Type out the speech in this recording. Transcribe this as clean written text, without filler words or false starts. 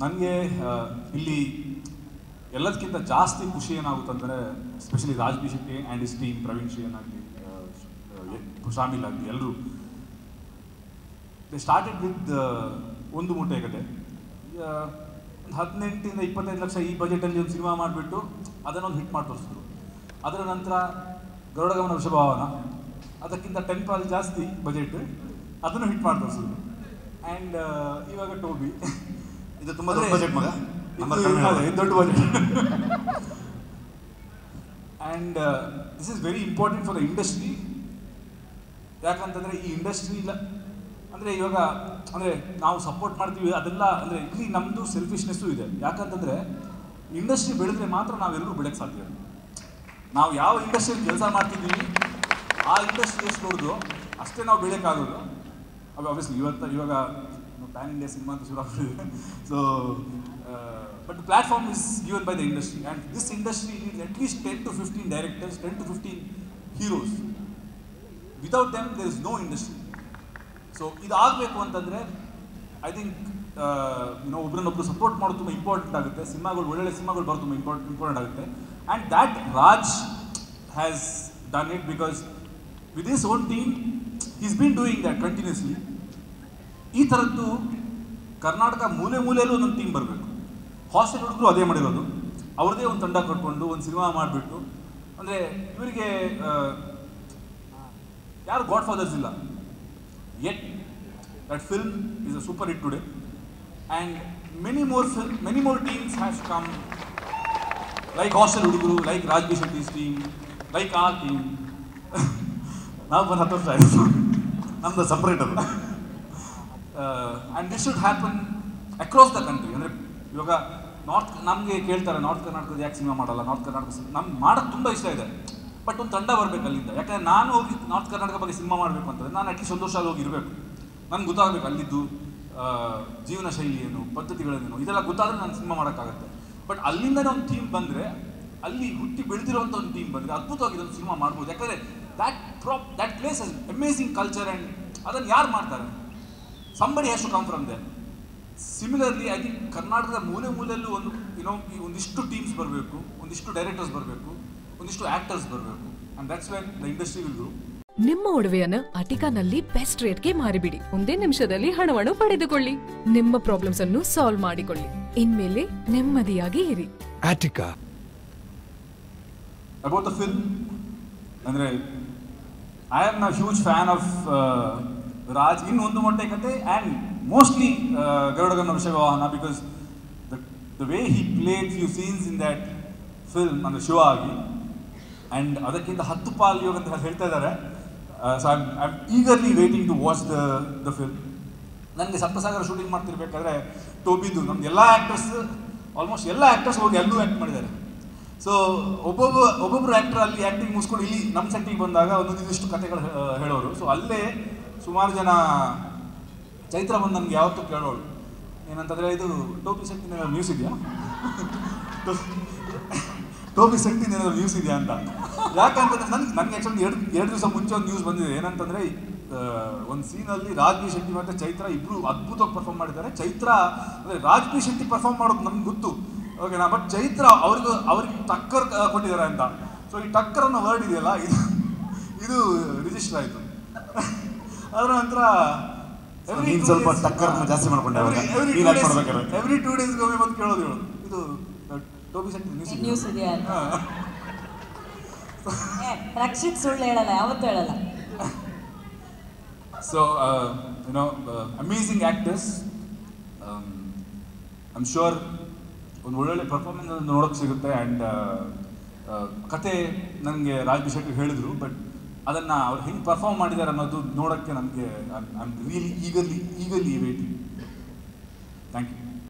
ನನಗೆ ಇಲ್ಲಿ ಎಲ್ಲದಕ್ಕಿಂತ ಜಾಸ್ತಿ ಖುಷಿ ಏನಾಗುತ್ತಂದರೆ especially Raj B Shetty and his team Praveen Shriyan ಆಗಲಿ ಶಾಮಿಲ್ ಆಗಲಿ ಎಲ್ಲರೂ ದೇ ಸ್ಟಾರ್ಟೆಡ್ ವಿತ್ ಒಂದು ಮೂಟೆ ಕತೆ. ಒಂದು 18 ಇಂದ 25 ಲಕ್ಷ ಈ ಬಜೆಟಲ್ಲಿ ಒಂದು ಸಿನಿಮಾ ಮಾಡಿಬಿಟ್ಟು ಅದನ್ನೊಂದು ಹಿಟ್ ಮಾಡಿ ತೋರಿಸಿದ್ರು. ಅದರ ನಂತರ ಗರುಡಗಮನ ವೃಷಭಾವನ, ಅದಕ್ಕಿಂತ 10 ಪಾಲು ಜಾಸ್ತಿ ಬಜೆಟ್, ಅದನ್ನು ಹಿಟ್ ಮಾಡಿ ತೋರಿಸಿದ್ರು. ಆ್ಯಂಡ್ ಇವಾಗ ಟೋಬಿ, ಇದು ತುಂಬ ದೊಡ್ಡ ಬಜೆಟ್ ಮಗ, ದೊಡ್ಡ budget. And this is very important for the industry. ಯಾಕಂತಂದರೆ ಈ ಇಂಡಸ್ಟ್ರಿ ಇಲ್ಲ ಅಂದರೆ ಇವಾಗ ಅಂದರೆ ನಾವು ಸಪೋರ್ಟ್ ಮಾಡ್ತೀವಿ ಅದೆಲ್ಲ, ಅಂದರೆ ಇಲ್ಲಿ ನಮ್ಮದು ಸೆಲ್ಫಿಶ್ನೆಸ್ಸು ಇದೆ. ಯಾಕಂತಂದರೆ ಇಂಡಸ್ಟ್ರಿ ಬೆಳೆದ್ರೆ ಮಾತ್ರ ನಾವೆಲ್ಲರೂ ಬೆಳೆಯೋಕ್ಕೆ ಸಾಧ್ಯ. ನಾವು ಯಾವ ಇಂಡಸ್ಟ್ರಿಯಲ್ಲಿ ಕೆಲಸ ಮಾಡ್ತಿದ್ದೀವಿ ಆ ಇಂಡಸ್ಟ್ರಿ ಎಷ್ಟು ದೊಡ್ಡದು ಅಷ್ಟೇ ನಾವು ಬೆಳೆಯೋಕ್ಕಾಗೋದು. ಅದು ಆಬ್ವಿಯಸ್ಲಿ ಇವಾಗ ಪ್ಯಾನ್ ಇಂಡಿಯಾ ಸಿನಿಮಾ ಅಂತ ಶುರು ಆಗ್ತಿದೆ. So but the platform is given by the industry and this industry needs at least 10 to 15 directors, 10 to 15 heroes. Without them there is no industry. So ಇದಾಗಬೇಕು ಅಂತಂದರೆ ಐ ಥಿಂಕ್ ಒಬ್ರನ್ನೊಬ್ರು ಸಪೋರ್ಟ್ ಮಾಡೋದು ತುಂಬ important ಆಗುತ್ತೆ. ಸಿನಿಮಾಗಳು ಒಳ್ಳೊಳ್ಳೆ ಸಿನಿಮಾಗಳು ಬರೋದು ತುಂಬ ಇಂಪಾರ್ಟೆಂಟ್ ಆಗುತ್ತೆ. And that Raj has done it because with his own team is been doing that continuously. ಈ ಥರದ್ದು ಕರ್ನಾಟಕ ಮೂಲೆ ಮೂಲೆಯಲ್ಲೂ ಒಂದೊಂದು ಟೀಮ್ ಬರಬೇಕು. ಹಾಸ್ಟೆಲ್ ಹುಡುಗರು ಅದೇ ಮಾಡಿರೋದು, ಅವ್ರದ್ದೇ ಒಂದು ತಂಡ ಕಟ್ಕೊಂಡು ಒಂದು ಸಿನಿಮಾ ಮಾಡಿಬಿಟ್ಟು, ಅಂದರೆ ಇವರಿಗೆ ಯಾರು ಗಾಡ್ ಫಾದರ್ಸ್ ಇಲ್ಲ. Yet that film is a super hit today, and many more teams has come, like Hostel Uduguru, like Raj B. Shetty's team, like our team. Now one other side, I'm the separator. And this should happen across the country. ಅಂದರೆ ಇವಾಗ ನಮಗೆ ಕೇಳ್ತಾರೆ north ಕರ್ನಾಟಕದ ಯಾಕೆ cinema ಮಾಡಲ್ಲ, north Karnataka ನಮ್ಗೆ ಮಾಡೋಕ್ಕೆ ತುಂಬ ಇಷ್ಟ ಇದೆ, ಬಟ್ ಒಂದು ತಂಡ ಬರಬೇಕು ಅಲ್ಲಿಂದ. ಯಾಕಂದರೆ ನಾನು ಹೋಗಿ ನಾರ್ತ್ ಕರ್ನಾಟಕ ಬಗ್ಗೆ ಸಿನಿಮಾ ಮಾಡಬೇಕು ಅಂತಂದರೆ ನಾನು ಅಟ್ಲೀಸ್ಟ್ 1 ವರ್ಷ ಅಲ್ಲಿ ಹೋಗಿರಬೇಕು. ನನಗೆ ಗೊತ್ತಾಗಬೇಕು ಅಲ್ಲಿದ್ದು ಜೀವನ ಶೈಲಿ ಏನು, ಪದ್ಧತಿಗಳೇನು, ಇದೆಲ್ಲ ಗೊತ್ತಾದರೆ ನಾನು ಸಿನಿಮಾ ಮಾಡೋಕ್ಕಾಗತ್ತೆ. ಬಟ್ ಅಲ್ಲಿಂದನೇ ಒಂದು ಟೀಮ್ ಬಂದರೆ, ಅಲ್ಲಿ ಹುಟ್ಟಿ ಬೆಳೆದಿರುವಂಥ ಒಂದು ಟೀಮ್ ಬಂದರೆ ಅದ್ಭುತವಾಗಿ ಒಂದು ಸಿನಿಮಾ ಮಾಡ್ಬೋದು. ಯಾಕಂದರೆ that place is amazing culture and ಅದನ್ನು ಯಾರು ಮಾಡ್ತಾರೆ? Somebody has to come from there. Similarly I think ಕರ್ನಾಟಕದ ಮೂಲೆ ಮೂಲೆಯಲ್ಲೂ ಒಂದಿಷ್ಟು ಟೀಮ್ಸ್ ಬರಬೇಕು, ಒಂದಿಷ್ಟು ಡೈರೆಕ್ಟರ್ಸ್ ಬರಬೇಕು, ಒಂದಿಷ್ಟು ಆಕ್ಟರ್ಸ್ ಬರಬೇಕು. And that's when the industry will grow. ನಿಮ್ಮ ಒಡವೆಯನ್ನು ಅಟಿಕಾನಲ್ಲಿ ಬೆಸ್ಟ್ ರೇಟ್ಗೆ ಮಾರಿಬಿಡಿ. ಒಂದೇ ನಿಮಿಷದಲ್ಲಿ ಹಣವನ್ನು ಪಡೆದುಕೊಳ್ಳಿ. ನಿಮ್ಮ ಪ್ರಾಬ್ಲಮ್ಸ್ ಅನ್ನು ಸಾಲ್ವ್ ಮಾಡಿಕೊಳ್ಳಿ. ಇನ್ಮೇಲೆ ನೆಮ್ಮದಿಯಾಗಿ ಇರಿ. ಅಟಿಕಾ. ಅಬೌಟ್ ದ ಫಿಲ್ಮ್ ಅಂದರೆ I am a huge fan of Raj in Ondu Motte Kathe and mostly Garudagamana Vrishabhavahana, because the way he played few scenes in that film ಅಂದರೆ ಶಿವ ಆಗಿ, ಆ್ಯಂಡ್ ಅದಕ್ಕಿಂತ 10 ಪಾಲು ಯೋಗ ಅಂತ ಹೇಳ್ತಾ ಇದ್ದಾರೆ. So I am eagerly waiting to watch the film. ನನಗೆ Saptasagara shooting ಮಾಡ್ತಿರ್ಬೇಕಾದ್ರೆ ಟೋಬಿದು ನಮ್ದು ಎಲ್ಲ ಆ್ಯಕ್ಟರ್ಸ್, ಆಲ್ಮೋಸ್ಟ್ ಎಲ್ಲ ಆ್ಯಕ್ಟರ್ಸ್ ಹೋಗಿ ಎಲ್ಲೂ ಆ್ಯಕ್ಟ್ ಮಾಡಿದ್ದಾರೆ. ಸೊ ಒಬ್ಬೊಬ್ಬರು ಆ್ಯಕ್ಟರ್ ಅಲ್ಲಿ ಆ್ಯಕ್ಟಿಂಗ್ ಮುಗಿಸ್ಕೊಂಡು ಇಲ್ಲಿ ನಮ್ಮ ಸೆಟ್ಟಿಗೆ ಬಂದಾಗ ಒಂದೊಂದಿಷ್ಟು ಕಥೆಗಳು ಹೇಳೋರು. ಸೊ ಅಲ್ಲೇ ಸುಮಾರು ಜನ ಚೈತ್ರ ಬಂದು ನನಗೆ ಯಾವತ್ತೂ ಕೇಳೋಳು ಏನಂತಂದರೆ, ಇದು ಟೋಪಿ ಶಕ್ತಿ ನ್ಯೂಸ್ ಇದೆಯಾ, ಟೋಪಿ ಶಕ್ತಿ ನ್ಯೂಸ್ ಇದೆಯಾ ಅಂತ. ಯಾಕಂತಂದ್ರೆ ನನಗೆ ಆ್ಯಕ್ಚುಲಿ 2 ದಿವಸ ಮುಂಚೆ ಒಂದು ನ್ಯೂಸ್ ಬಂದಿದೆ. ಏನಂತಂದರೆ ಒಂದು ಸೀನಲ್ಲಿ ರಾಜ್ ಬಿ ಶೆಟ್ಟಿ ಮತ್ತು ಚೈತ್ರ ಇಬ್ಬರು ಅದ್ಭುತವಾಗಿ ಪರ್ಫಾರ್ಮ್ ಮಾಡಿದ್ದಾರೆ. ಚೈತ್ರ ಅಂದರೆ ರಾಜ್ ಬಿ ಶೆಟ್ಟಿ ಪರ್ಫಾರ್ಮ್ ಮಾಡೋದು ನಮ್ಗೆ ಗೊತ್ತು, ಓಕೆನಾ, ಬಟ್ ಚೈತ್ರ ಅವ್ರಿಗೆ ಟಕ್ಕರ್ ಕೊಟ್ಟಿದ್ದಾರೆ ಅಂತ. ಸೊ ಈ ಟಕ್ಕರ್ ಅನ್ನೋ ವರ್ಡ್ ಇದೆಯಲ್ಲ, ಇದು ರಿಜಿಸ್ಟರ್ ಆಯಿತು. ಅದರ ನಂತರ ಸ್ವಲ್ಪ ಟಕ್ಕರ್ನ ಜಾಸ್ತಿ ಮಾಡ್ಕೊಂಡೆ. ಎವ್ರಿ 2 ಡೇಸ್ಗೆ ಒಮ್ಮೆ ಬಂದು ಕೇಳೋದು ಹೇಳು, ಇದು ಟೋಪಿ ಶಕ್ತಿ ನ್ಯೂಸ್ ಇದೆಯಾ ಅಂತ. ರಕ್ಷಿತ್ ಸುಳ್ಳು ಹೇಳಲ್ಲ, ಯಾವತ್ತೂ ಹೇಳಲ್ಲ. So amazing actors. I am sure ಒಂದು ಒಳ್ಳೊಳ್ಳೆ ಪರ್ಫಾರ್ಮೆನ್ಸ್ ನೋಡೋಕ್ಕೆ ಸಿಗುತ್ತೆ. ಆ್ಯಂಡ್ ಕತೆ ನನಗೆ ರಾಜ್ ಬಿ ಶೆಟ್ಟಿ ಹೇಳಿದರು, ಬಟ್ ಅದನ್ನು ಅವ್ರು ಹೆಂಗೆ ಪರ್ಫಾರ್ಮ್ ಮಾಡಿದ್ದಾರೆ ಅನ್ನೋದು ನೋಡೋಕ್ಕೆ ನನಗೆ I am really eagerly waiting. Thank you.